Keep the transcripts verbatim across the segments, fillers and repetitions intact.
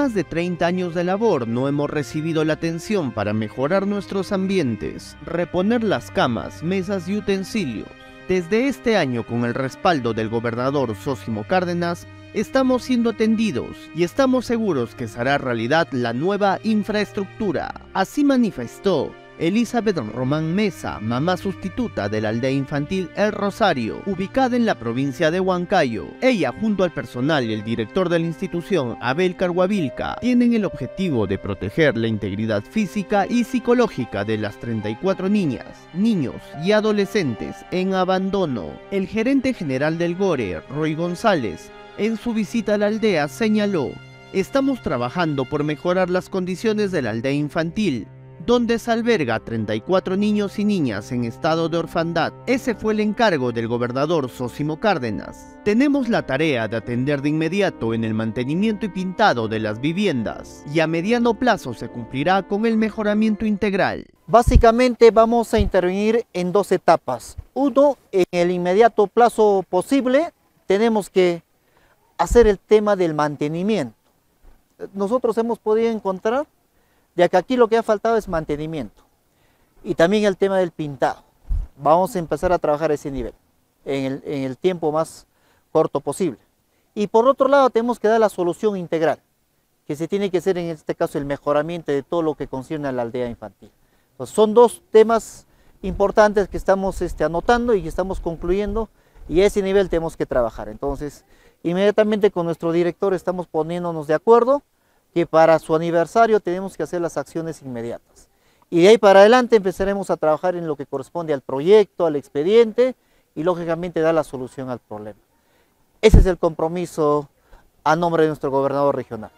más de treinta años de labor no hemos recibido la atención para mejorar nuestros ambientes, reponer las camas, mesas y utensilios. Desde este año, con el respaldo del gobernador Zósimo Cárdenas, estamos siendo atendidos y estamos seguros que se hará realidad la nueva infraestructura. Así manifestó Elizabeth Román Mesa, mamá sustituta de la aldea infantil El Rosario, ubicada en la provincia de Huancayo. Ella, junto al personal y el director de la institución, Abel Carhuavilca, tienen el objetivo de proteger la integridad física y psicológica de las treinta y cuatro niñas, niños y adolescentes en abandono. El gerente general del GORE, Roy González, en su visita a la aldea señaló: estamos trabajando por mejorar las condiciones de la aldea infantil, donde se alberga treinta y cuatro niños y niñas en estado de orfandad. Ese fue el encargo del gobernador Zósimo Cárdenas. Tenemos la tarea de atender de inmediato en el mantenimiento y pintado de las viviendas, y a mediano plazo se cumplirá con el mejoramiento integral. Básicamente vamos a intervenir en dos etapas. Uno, en el inmediato plazo posible, tenemos que hacer el tema del mantenimiento. Nosotros hemos podido encontrar ya que aquí lo que ha faltado es mantenimiento y también el tema del pintado. Vamos a empezar a trabajar a ese nivel en el, en el tiempo más corto posible. Y por otro lado tenemos que dar la solución integral, que se tiene que hacer en este caso el mejoramiento de todo lo que concierne a la aldea infantil. Entonces, son dos temas importantes que estamos este, anotando y que estamos concluyendo, y a ese nivel tenemos que trabajar. Entonces, inmediatamente con nuestro director estamos poniéndonos de acuerdo que para su aniversario tenemos que hacer las acciones inmediatas. Y de ahí para adelante empezaremos a trabajar en lo que corresponde al proyecto, al expediente, y lógicamente dar la solución al problema. Ese es el compromiso a nombre de nuestro gobernador regional.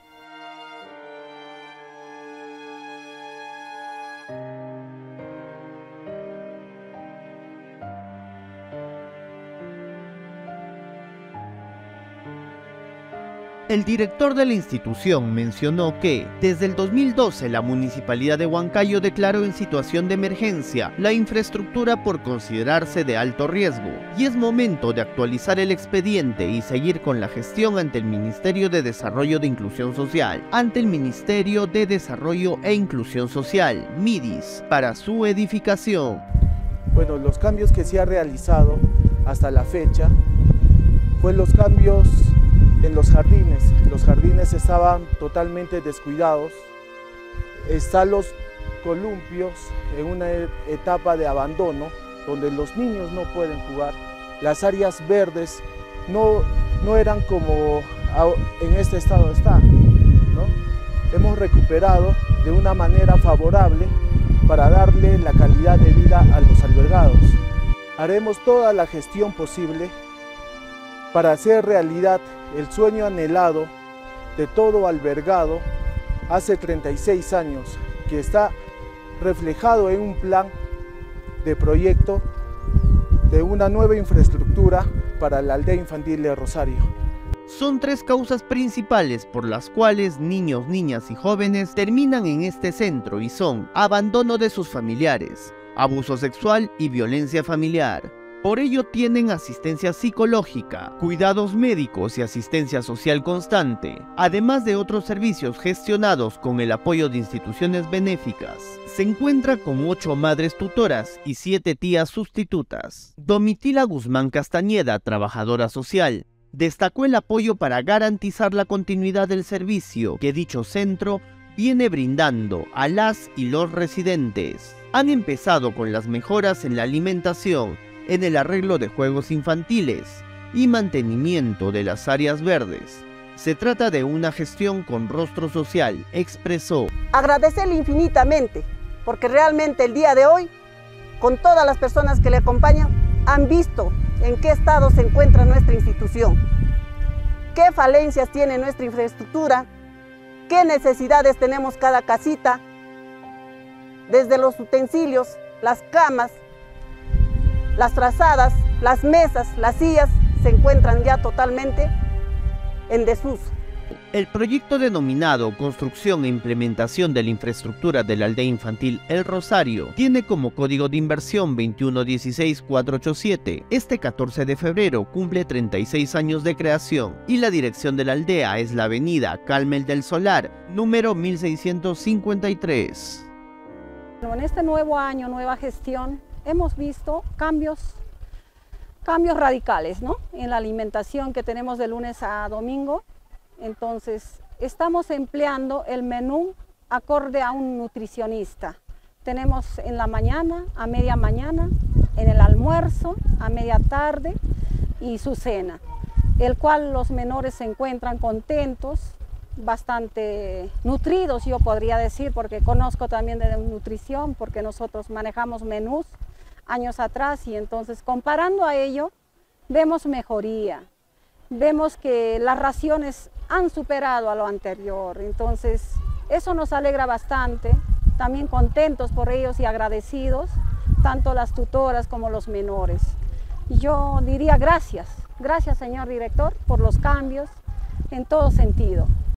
El director de la institución mencionó que desde el dos mil doce la Municipalidad de Huancayo declaró en situación de emergencia la infraestructura por considerarse de alto riesgo, y es momento de actualizar el expediente y seguir con la gestión ante el Ministerio de Desarrollo de Inclusión Social, ante el Ministerio de Desarrollo e Inclusión Social, MIDIS, para su edificación. Bueno, los cambios que se ha realizado hasta la fecha fue los cambios en los jardines. Los jardines estaban totalmente descuidados. Están los columpios en una etapa de abandono donde los niños no pueden jugar. Las áreas verdes no, no eran como en este estado están, ¿no? Hemos recuperado de una manera favorable para darle la calidad de vida a los albergados. Haremos toda la gestión posible para hacer realidad el sueño anhelado de todo albergado hace treinta y seis años, que está reflejado en un plan de proyecto de una nueva infraestructura para la aldea infantil de Rosario. Son tres causas principales por las cuales niños, niñas y jóvenes terminan en este centro, y son abandono de sus familiares, abuso sexual y violencia familiar. Por ello tienen asistencia psicológica, cuidados médicos y asistencia social constante, además de otros servicios gestionados con el apoyo de instituciones benéficas. Se encuentra con ocho madres tutoras y siete tías sustitutas. Domitila Guzmán Castañeda, trabajadora social, destacó el apoyo para garantizar la continuidad del servicio que dicho centro viene brindando a las y los residentes. Han empezado con las mejoras en la alimentación, en el arreglo de juegos infantiles y mantenimiento de las áreas verdes. Se trata de una gestión con rostro social, expresó. Agradecerle infinitamente, porque realmente el día de hoy, con todas las personas que le acompañan, han visto en qué estado se encuentra nuestra institución, qué falencias tiene nuestra infraestructura, qué necesidades tenemos cada casita, desde los utensilios, las camas, las frazadas, las mesas, las sillas se encuentran ya totalmente en desuso. El proyecto denominado Construcción e Implementación de la Infraestructura de la Aldea Infantil El Rosario tiene como código de inversión veintiuno dieciséis cuatrocientos ochenta y siete. Este catorce de febrero cumple treinta y seis años de creación y la dirección de la aldea es la avenida Carmel del Solar, número mil seiscientos cincuenta y tres. En este nuevo año, nueva gestión, hemos visto cambios, cambios radicales, ¿no? En la alimentación que tenemos de lunes a domingo. Entonces, estamos empleando el menú acorde a un nutricionista. Tenemos en la mañana, a media mañana, en el almuerzo, a media tarde y su cena, el cual los menores se encuentran contentos, bastante nutridos, yo podría decir, porque conozco también de nutrición, porque nosotros manejamos menús años atrás y entonces comparando a ello, vemos mejoría. Vemos que las raciones han superado a lo anterior, entonces eso nos alegra bastante, también contentos por ellos y agradecidos, tanto las tutoras como los menores. Y yo diría gracias, gracias señor director por los cambios en todo sentido.